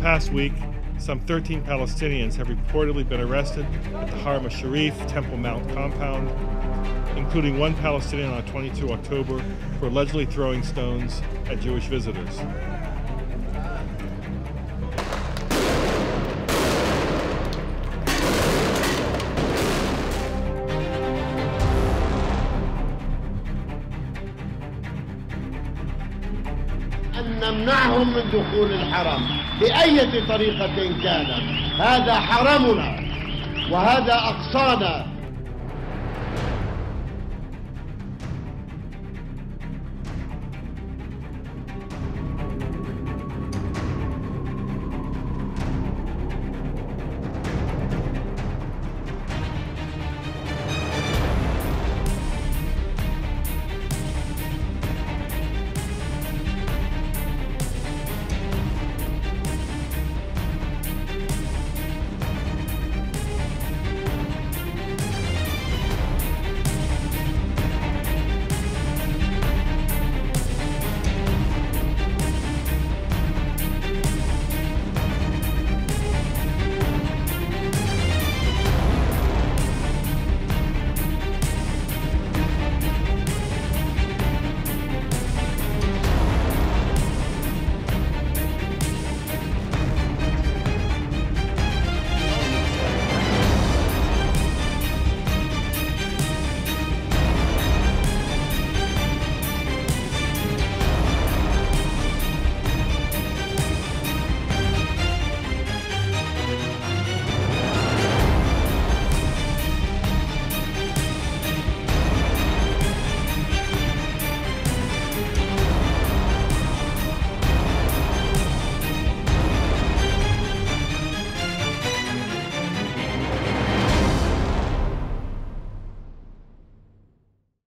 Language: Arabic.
past week, some 13 Palestinians have reportedly been arrested at the Haram al-Sharif Temple Mount compound, including one Palestinian on 22 October for allegedly throwing stones at Jewish visitors. أن نمنعهم من دخول الحرم بأي طريقة كانت. هذا حرمنا وهذا أقصانا